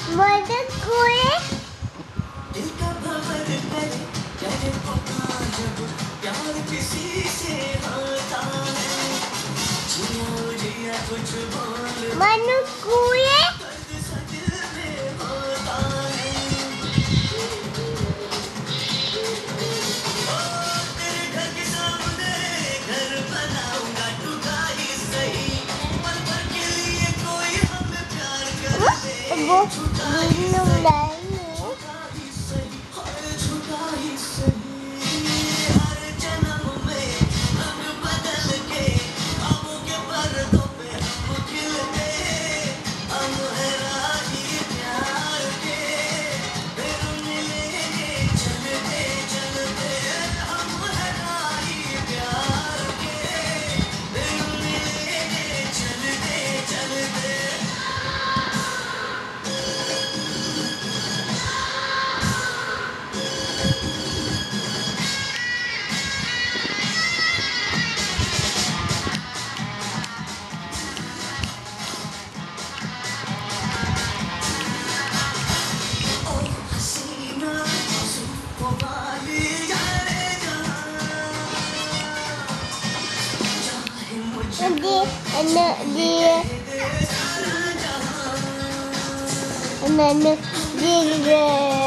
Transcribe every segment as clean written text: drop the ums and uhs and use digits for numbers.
मत कोई दिल का भंवर करे करे पता जब प्यार किसी से होता है जिया जिया कुछ बोल मनु कोई दर्द सा दिल में होता है ओ तेरे घर के सामने घर बनाऊंगा टूटा ही सही पल भर के लिए कोई हमें प्यार कर ले वो छूटा ही बिनु सही लाइन छूटा ही सही हर छूटा ही सही हर जन्म में रंग बदल के ख्वाबों के पर्दों पे हम खिलते हम हैं राही प्यार के फिर मिलेंगे चलते चलते हम हैं राही प्यार के फिर मिलेंगे चलते चलते ओ हसीना जुल्फों वाली जाने जहाँ चाहे मुझे dia दे सारा जहाँ nanu dia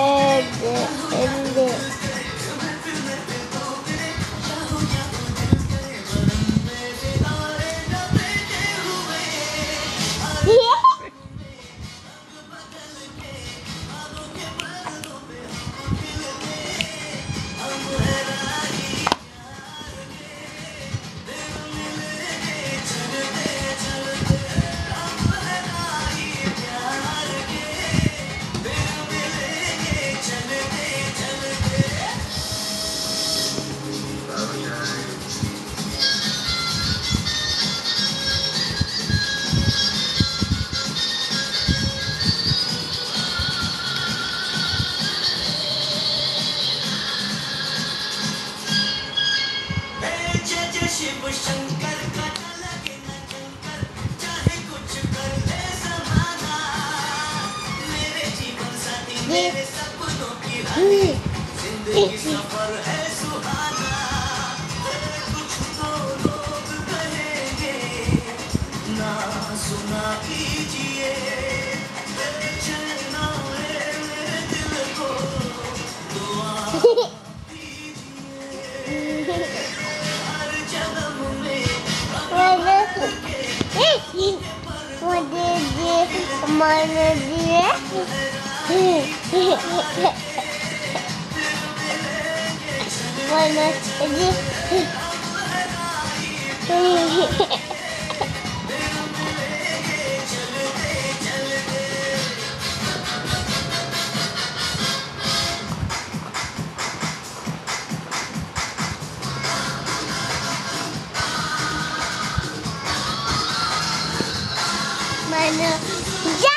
जय जय शिव शंकर का न लगे न चंकर चाहे कुछ कर ले जमाना मेरे जीवन साथी मेरे सपनों की रानी जिंदगी सफर है सुहाना कुछ तो लोग कहेंगे ना सुना कीजिए चलना है मेरे दिल को दुआ हर जन्म में mana dia mana dia mana ya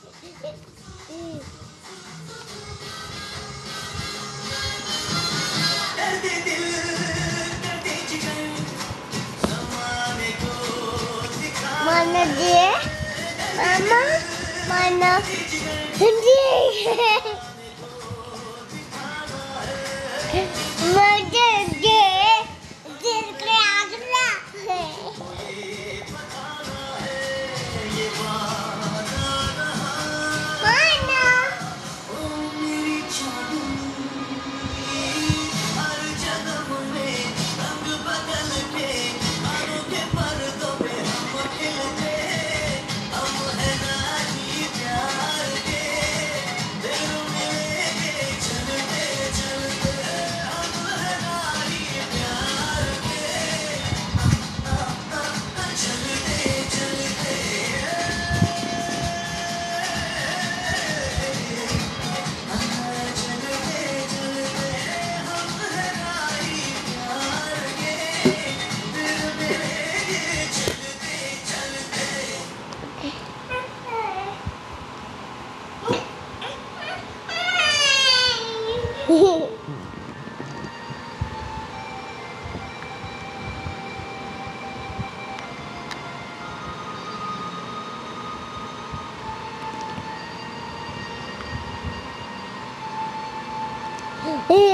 दर्द दिल दर्द जिगर ज़माने को दिखा mana dia mama mana dia mana dia दिल के आगरा ये वादा रहा mana ओ मेरी चांदनी हर जन्म में रंग बदल के आनों के पर्दों पे हम खिलते हम हैं राही प्यार के फिर मिलेंगे ए